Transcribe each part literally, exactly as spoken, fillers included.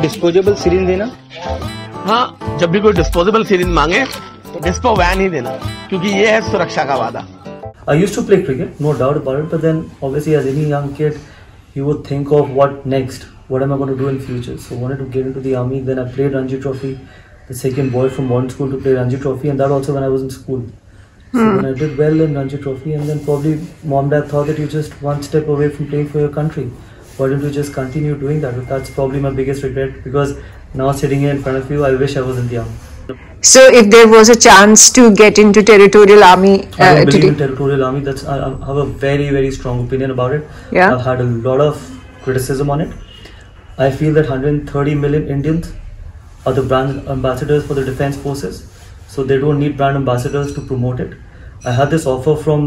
Disposable syringe देना? हाँ, जब भी कोई डिस्पोजेबल सिरिंज मांगे तो डिस्पो वैन ही देना, क्योंकि ये है सुरक्षा का वादा. I used to play cricket, no doubt about it, but then obviously as any young kid, you would think of what next, what am I going to do in future. So I wanted to get into the army. Then I played Ranji Trophy, the second boy from modern school to play Ranji Trophy, and that also when I was in school. So Hmm. when I did well in Ranji Trophy, and then probably mom dad thought that you're just one step away from playing for your country. Why don't you just continue doing that? But that's probably my biggest regret, because now sitting here in front of you, I wish I was in the army. So if there was a chance to get into territorial army I uh, don't believe today, in territorial army. That's I, I have a very very strong opinion about it. Yeah. I've had a lot of criticism on it. I feel that one hundred thirty million Indians are the brand ambassadors for the defense forces, so they don't need brand ambassadors to promote it. I had this offer from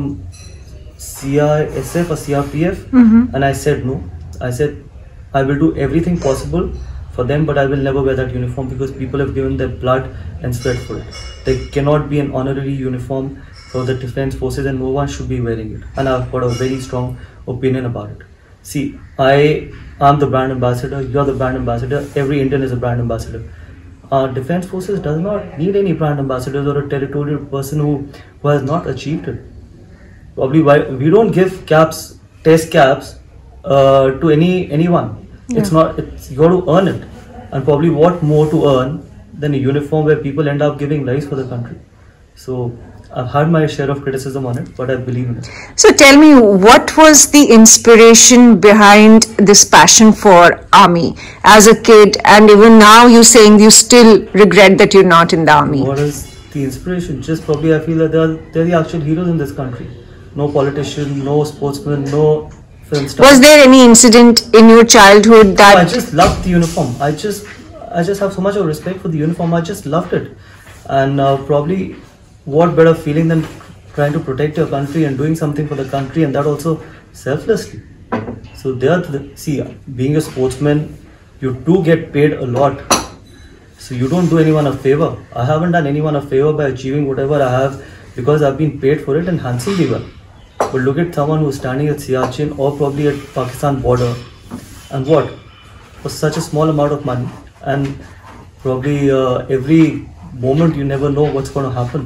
C I S F or C R P F, Mhm. and I said no. I said I will do everything possible for them, but I will never wear that uniform because people have given their blood and sweat for it. There cannot be an honorary uniform for the defense forces, and no one should be wearing it. And I've got a very strong opinion about it. See, I am the brand ambassador, you're the brand ambassador, every Indian is a brand ambassador. Our defense forces does not need any brand ambassadors or a territorial person who, who has not achieved it. Probably why we don't give caps, test caps uh, to any anyone. It's not, it's, you got to earn it. And probably what more to earn than a uniform where people end up giving lives for the country. So I've had my share of criticism on it, but I believe in it. so tell me, what was the inspiration behind this passion for army as a kid, and even now you're saying you still regret that you're not in the army? What is the inspiration? Just probably I feel that they're, they're the actual heroes in this country. No politician, no sportsman, no film star. Was there any incident in your childhood No, that I just loved the uniform. I just, I just have so much of respect for the uniform. I just loved it, and uh, probably, what better feeling than trying to protect your country and doing something for the country, and that also selflessly. So there, the, see, being a sportsman, you do get paid a lot. So you don't do anyone a favor. I haven't done anyone a favor by achieving whatever I have, because I've been paid for it and handsomely well. But look at someone who's standing at Siachen or probably at Pakistan border, and what? For such a small amount of money, and probably uh, every moment you never know what's going to happen.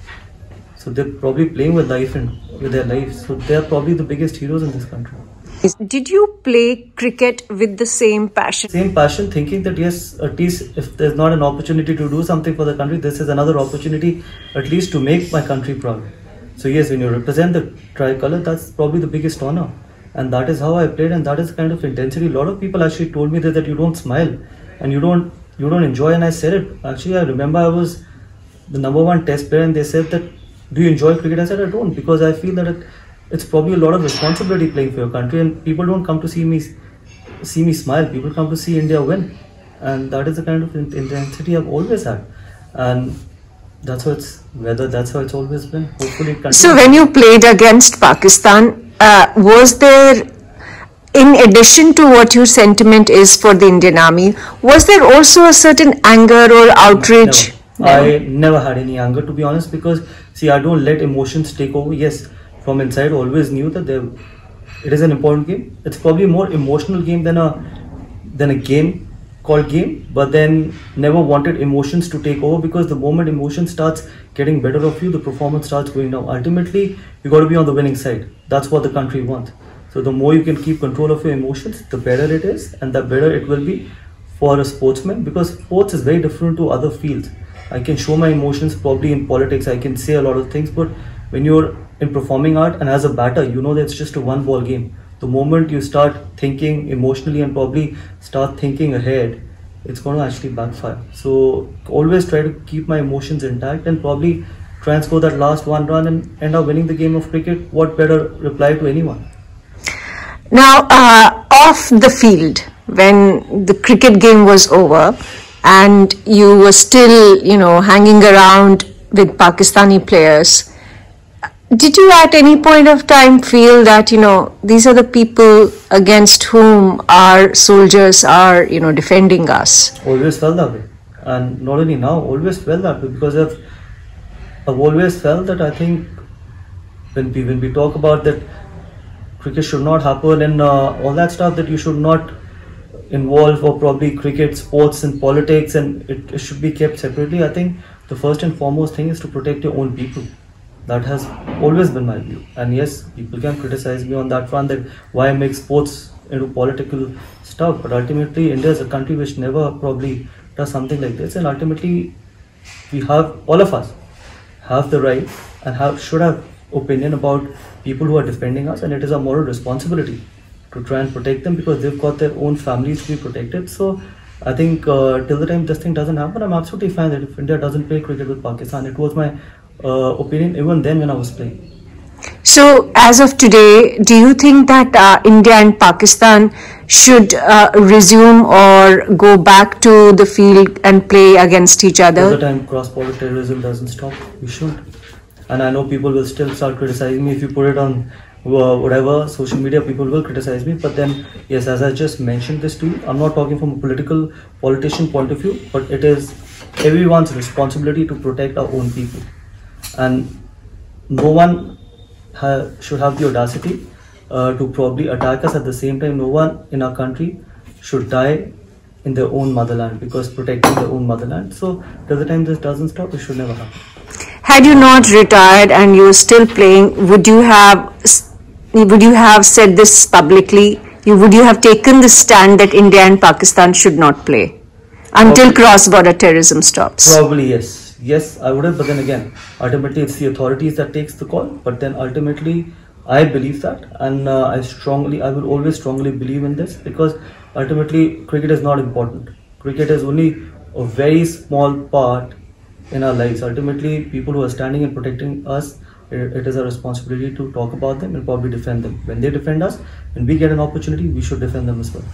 So they're probably playing with life and with their lives. So they're probably the biggest heroes in this country. did you play cricket with the same passion? Same passion, thinking that yes, at least if there's not an opportunity to do something for the country, this is another opportunity at least to make my country proud. So yes, when you represent the tricolor, that's probably the biggest honor. And that is how I played, and that is the kind of intensity. A lot of people actually told me that, that you don't smile and you don't you don't enjoy, and I said it. Actually, I remember I was the number one test player, and they said that, do you enjoy cricket? I said I don't, because I feel that it, it's probably a lot of responsibility playing for your country, and people don't come to see me see me smile. People come to see India win, and that is the kind of intensity I've always had, and that's how it's whether that's how it's always been. Hopefully, it continues. So when you played against Pakistan, uh, was there, in addition to what your sentiment is for the Indian Army, was there also a certain anger or outrage? Never. I never had any anger, to be honest, because see, I don't let emotions take over. Yes, from inside, always knew that there, it is an important game. It's probably a more emotional game than a than a game called game, but then never wanted emotions to take over, because the moment emotion starts getting better of you, the performance starts going down. Ultimately, you got to be on the winning side. That's what the country wants. So the more you can keep control of your emotions, the better it is, and the better it will be for a sportsman, because sports is very different to other fields. I can show my emotions probably in politics, I can say a lot of things, but when you're in performing art and as a batter, you know that it's just a one ball game. The moment you start thinking emotionally and probably start thinking ahead, it's going to actually backfire. So always try to keep my emotions intact and probably try and score that last one run and end up winning the game of cricket. What better reply to anyone? Now, uh, off the field, when the cricket game was over and you were still, you know, hanging around with Pakistani players, did you at any point of time feel that, you know, these are the people against whom our soldiers are, you know, defending us? Always felt that way. And not only now, always felt that way, because I've, I've always felt that I think when we, when we talk about that cricket should not happen and uh, all that stuff, that you should not involve or probably cricket, sports and politics, and it, it should be kept separately. I think the first and foremost thing is to protect your own people. That has always been my view. And yes, people can criticize me on that front, that why I make sports into political stuff, but ultimately India is a country which never probably does something like this, and ultimately we have, all of us have the right and have should have opinion about people who are defending us, and it is our moral responsibility to try and protect them, because they've got their own families to be protected. So I think uh, till the time this thing doesn't happen, I'm absolutely fine that if India doesn't play cricket with Pakistan. It was my uh, opinion even then when I was playing. So, as of today, do you think that uh, India and Pakistan should uh, resume or go back to the field and play against each other? Till the time cross-border terrorism doesn't stop, we should. And I know people will still start criticizing me if you put it on uh, whatever social media. People will criticize me, but then yes, as I just mentioned this to you, I'm not talking from a political politician point of view, but it is everyone's responsibility to protect our own people, and no one ha should have the audacity uh, to probably attack us. At the same time, no one in our country should die in their own motherland, because protecting their own motherland. So till the time this doesn't stop, it should never happen. Had you not retired and you were still playing, would you have would you have said this publicly? You, would you have taken the stand that India and Pakistan should not play until cross-border terrorism stops? Probably yes. Yes, I would have, but then again, ultimately it's the authorities that takes the call. But then ultimately, I believe that, and uh, I strongly, I will always strongly believe in this, because ultimately cricket is not important. Cricket is only a very small part in our lives. Ultimately, people who are standing and protecting us, it, it is our responsibility to talk about them and probably defend them. When they defend us, when we get an opportunity, we should defend them as well.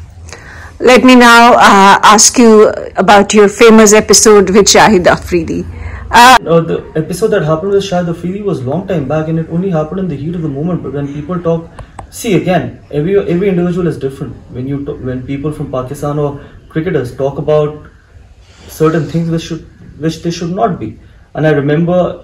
Let me now uh, ask you about your famous episode with Shahid Afridi. Uh, no, the episode that happened with Shahid Afridi was long time back, and it only happened in the heat of the moment. But when people talk, see again, every every individual is different. When you talk, when people from Pakistan or cricketers talk about certain things which should which they should not be, and I remember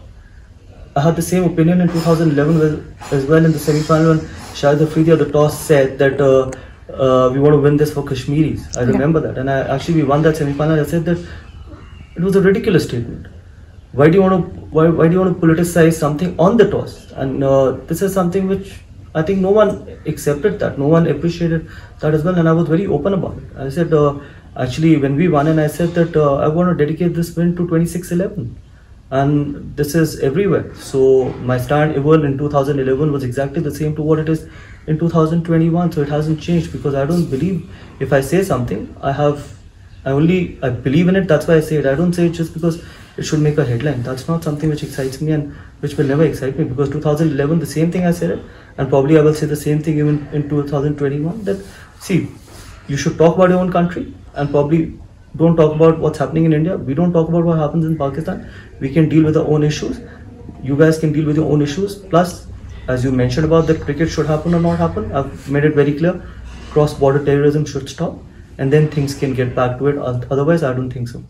I had the same opinion in two thousand eleven as well in the semi-final when Shahid Afridi at the toss said that uh, uh, we want to win this for Kashmiris. I remember yeah. that, and I actually we won that semi-final. I said that it was a ridiculous statement. Why do you want to why, why do you want to politicize something on the toss? And uh, this is something which I think no one accepted that, no one appreciated that as well, and I was very open about it. I said uh, actually when we won, and I said that uh, I want to dedicate this win to twenty-six eleven, and this is everywhere. So my stand even in two thousand eleven was exactly the same to what it is in two thousand twenty-one. So it hasn't changed, because I don't believe if I say something, I have I only I believe in it. That's why I say it. I don't say it just because it should make a headline. That's not something which excites me and which will never excite me, because two thousand eleven, the same thing I said it, and probably I will say the same thing even in two thousand twenty-one, that see, you should talk about your own country and probably don't talk about what's happening in India. We don't talk about what happens in Pakistan. We can deal with our own issues. You guys can deal with your own issues. Plus, as you mentioned about that cricket should happen or not happen, I've made it very clear. Cross-border terrorism should stop, and then things can get back to it. Otherwise, I don't think so.